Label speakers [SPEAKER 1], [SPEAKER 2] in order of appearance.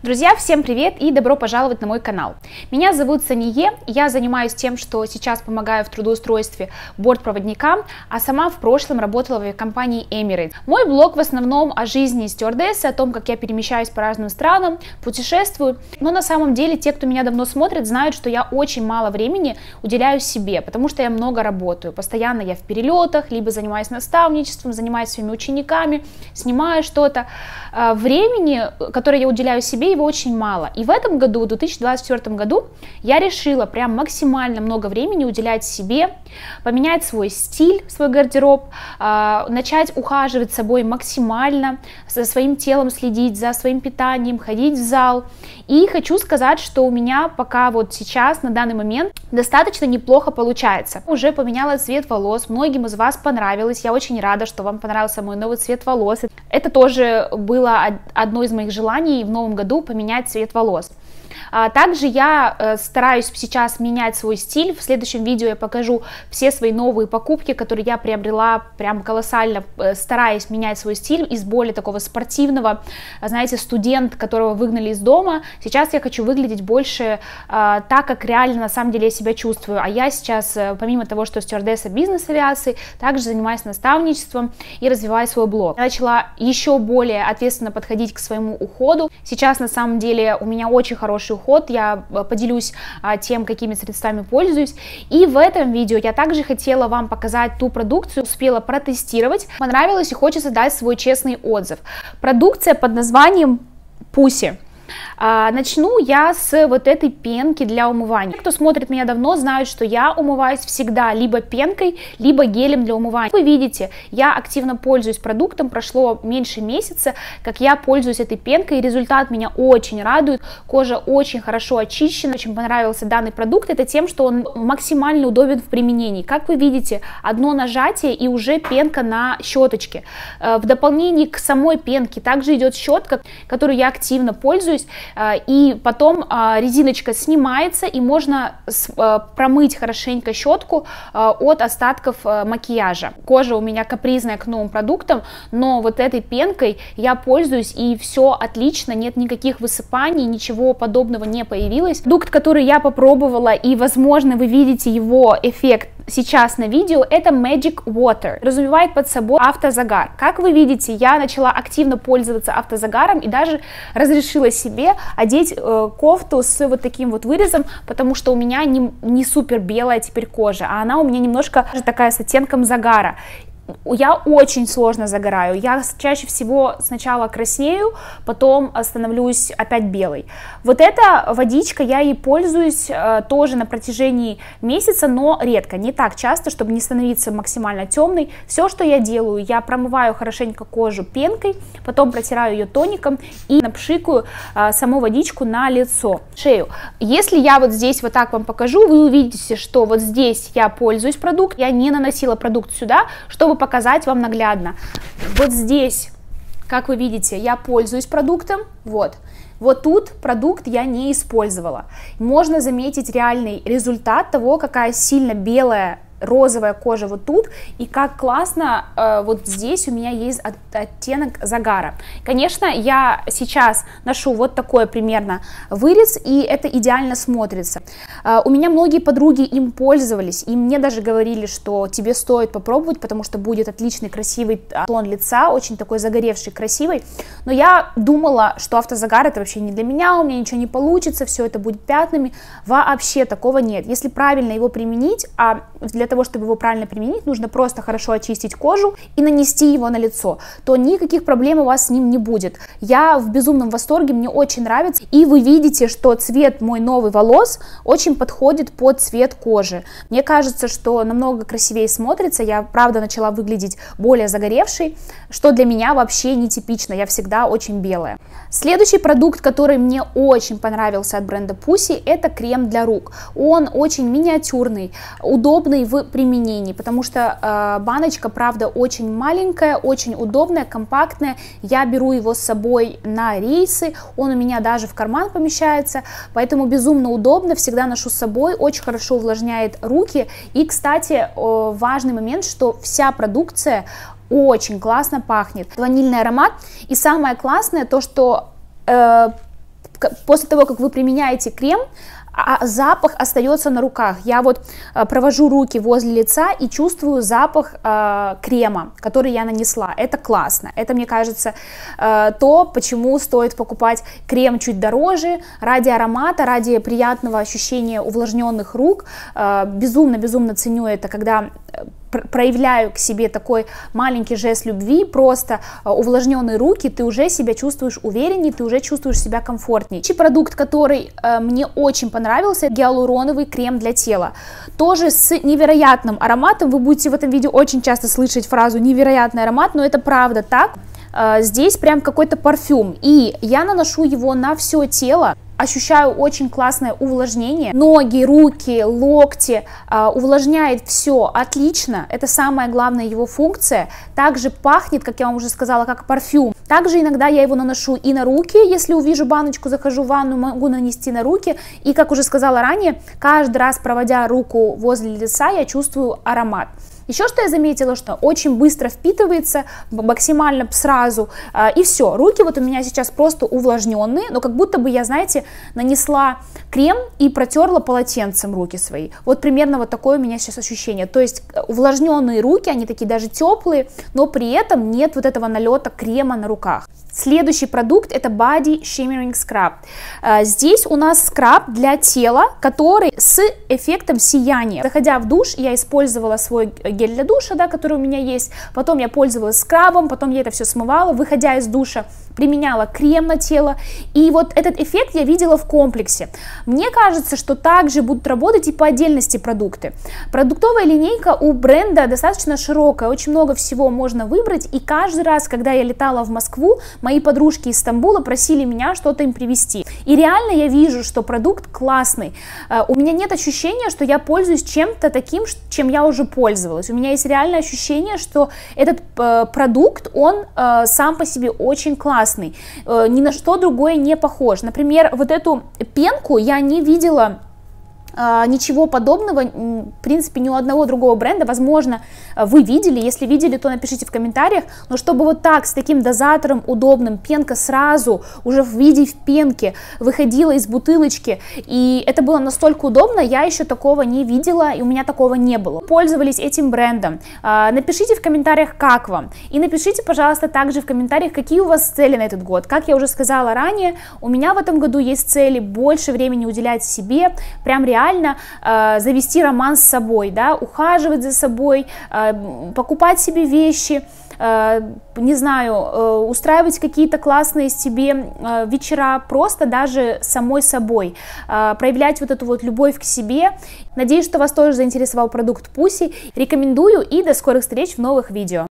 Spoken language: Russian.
[SPEAKER 1] Друзья, всем привет и добро пожаловать на мой канал. Меня зовут Сание, я занимаюсь тем, что сейчас помогаю в трудоустройстве бортпроводникам, а сама в прошлом работала в авиакомпании Emirates. Мой блог в основном о жизни стюардессы, о том, как я перемещаюсь по разным странам, путешествую, но на самом деле те, кто меня давно смотрит, знают, что я очень мало времени уделяю себе, потому что я много работаю, постоянно я в перелетах, либо занимаюсь наставничеством, занимаюсь своими учениками, снимаю что-то. Времени, которое я уделяю себе, его очень мало. И в этом году, в 2024 году, я решила прям максимально много времени уделять себе, поменять свой стиль, свой гардероб, начать ухаживать собой максимально, за своим телом следить, за своим питанием, ходить в зал. И хочу сказать, что у меня пока вот сейчас, на данный момент, достаточно неплохо получается. Уже поменяла цвет волос, многим из вас понравилось, я очень рада, что вам понравился мой новый цвет волос. Это тоже было одно из моих желаний в новом году поменять цвет волос. Также я стараюсь сейчас менять свой стиль. В следующем видео я покажу все свои новые покупки, которые я приобрела прям колоссально, стараясь менять свой стиль из более такого спортивного, знаете, студент, которого выгнали из дома. Сейчас я хочу выглядеть больше так, как реально на самом деле я себя чувствую. А я сейчас, помимо того, что стюардесса бизнес-авиации, также занимаюсь наставничеством и развиваю свой блог. Я начала еще более ответственно подходить к своему уходу. Сейчас на самом деле у меня очень хороший уход, я поделюсь тем, какими средствами пользуюсь. И в этом видео я также хотела вам показать ту продукцию, успела протестировать, понравилось и хочется дать свой честный отзыв. Продукция под названием Pussy. Начну я с вот этой пенки для умывания. Кто смотрит меня давно, знают, что я умываюсь всегда либо пенкой, либо гелем для умывания. Вы видите, я активно пользуюсь продуктом, прошло меньше месяца, как я пользуюсь этой пенкой, и результат меня очень радует, кожа очень хорошо очищена. Очень понравился данный продукт, это тем, что он максимально удобен в применении. Как вы видите, одно нажатие и уже пенка на щеточке. В дополнение к самой пенке также идет щетка, которую я активно пользуюсь. И потом резиночка снимается, и можно промыть хорошенько щетку от остатков макияжа. Кожа у меня капризная к новым продуктам, но вот этой пенкой я пользуюсь, и все отлично, нет никаких высыпаний, ничего подобного не появилось. Продукт, который я попробовала, и, возможно, вы видите его эффект сейчас на видео, это Magic Water. Разумевает под собой автозагар. Как вы видите, я начала активно пользоваться автозагаром и даже разрешила себе одеть кофту с вот таким вот вырезом, потому что у меня не супер белая теперь кожа, а она у меня немножко такая с оттенком загара. Я очень сложно загораю, я чаще всего сначала краснею, потом становлюсь опять белой. Вот эта водичка, я ей пользуюсь тоже на протяжении месяца, но редко, не так часто, чтобы не становиться максимально темной. Все, что я делаю, я промываю хорошенько кожу пенкой, потом протираю ее тоником и напшикаю саму водичку на лицо, шею. Если я вот здесь вот так вам покажу, вы увидите, что вот здесь я пользуюсь продуктом, я не наносила продукт сюда, чтобы показать вам наглядно. Вот здесь, как вы видите, я пользуюсь продуктом, вот тут продукт я не использовала. Можно заметить реальный результат того, какая сильно белая розовая кожа вот тут, и как классно вот здесь у меня есть оттенок загара. Конечно, я сейчас ношу вот такой примерно вырез, и это идеально смотрится. У меня многие подруги им пользовались, и мне даже говорили, что тебе стоит попробовать, потому что будет отличный красивый тон лица, очень такой загоревший, красивый. Но я думала, что автозагар это вообще не для меня, у меня ничего не получится, все это будет пятнами. Вообще такого нет. Если правильно его применить, а для того, чтобы его правильно применить, нужно просто хорошо очистить кожу и нанести его на лицо, то никаких проблем у вас с ним не будет. Я в безумном восторге, мне очень нравится, и вы видите, что цвет мой новый волос очень подходит под цвет кожи. Мне кажется, что намного красивее смотрится, я правда начала выглядеть более загоревшей, что для меня вообще нетипично, я всегда очень белая. Следующий продукт, который мне очень понравился от бренда Pussy, это крем для рук. Он очень миниатюрный, удобный в применении, потому что баночка, правда, очень маленькая, очень удобная, компактная. Я беру его с собой на рейсы, он у меня даже в карман помещается, поэтому безумно удобно, всегда ношу с собой, очень хорошо увлажняет руки. И, кстати, важный момент, что вся продукция очень классно пахнет, ванильный аромат, и самое классное то, что после того, как вы применяете крем, а запах остается на руках. Я вот провожу руки возле лица и чувствую запах крема, который я нанесла. Это классно. Это, мне кажется, то, почему стоит покупать крем чуть дороже, ради аромата, ради приятного ощущения увлажненных рук. Безумно ценю это, когда проявляю к себе такой маленький жест любви, просто увлажненные руки, ты уже себя чувствуешь увереннее, ты уже чувствуешь себя комфортнее. Продукт, который мне очень понравился, гиалуроновый крем для тела, тоже с невероятным ароматом. Вы будете в этом видео очень часто слышать фразу «невероятный аромат», но это правда так. Здесь прям какой-то парфюм, и я наношу его на все тело. Ощущаю очень классное увлажнение, ноги, руки, локти, увлажняет все отлично, это самая главная его функция. Также пахнет, как я вам уже сказала, как парфюм. Также иногда я его наношу и на руки, если увижу баночку, захожу в ванну, могу нанести на руки. И, как уже сказала ранее, каждый раз, проводя руку возле лица, я чувствую аромат. Еще что я заметила, что очень быстро впитывается, максимально сразу, и все, руки вот у меня сейчас просто увлажненные, но как будто бы я, знаете, нанесла крем и протерла полотенцем руки свои. Вот примерно вот такое у меня сейчас ощущение, то есть увлажненные руки, они такие даже теплые, но при этом нет вот этого налета крема на руках. Следующий продукт это Body Shimmering Scrub. Здесь у нас скраб для тела, который с эффектом сияния. Заходя в душ, я использовала свой гель для душа, да, который у меня есть, потом я пользовалась скрабом, потом я это все смывала, выходя из душа, применяла крем на тело, и вот этот эффект я видела в комплексе. Мне кажется, что также будут работать и по отдельности продукты. Продуктовая линейка у бренда достаточно широкая, очень много всего можно выбрать, и каждый раз, когда я летала в Москву, мои подружки из Стамбула просили меня что-то им привезти. И реально я вижу, что продукт классный. У меня нет ощущения, что я пользуюсь чем-то таким, чем я уже пользовалась. У меня есть реальное ощущение, что этот продукт, он сам по себе очень классный. Ни на что другое не похож. Например, вот эту пенку я не видела ничего подобного, в принципе, ни у одного другого бренда. Возможно, вы видели, если видели, то напишите в комментариях, но чтобы вот так, с таким дозатором удобным, пенка сразу, уже в виде пенки, выходила из бутылочки, и это было настолько удобно, я еще такого не видела, и у меня такого не было. Пользовались этим брендом. Напишите в комментариях, как вам, и напишите, пожалуйста, также в комментариях, какие у вас цели на этот год. Как я уже сказала ранее, у меня в этом году есть цели больше времени уделять себе, прям реально завести роман с собой, да, ухаживать за собой, покупать себе вещи, не знаю, устраивать какие-то классные себе вечера, просто даже самой собой, проявлять вот эту вот любовь к себе. Надеюсь, что вас тоже заинтересовал продукт Pussy. Рекомендую и до скорых встреч в новых видео.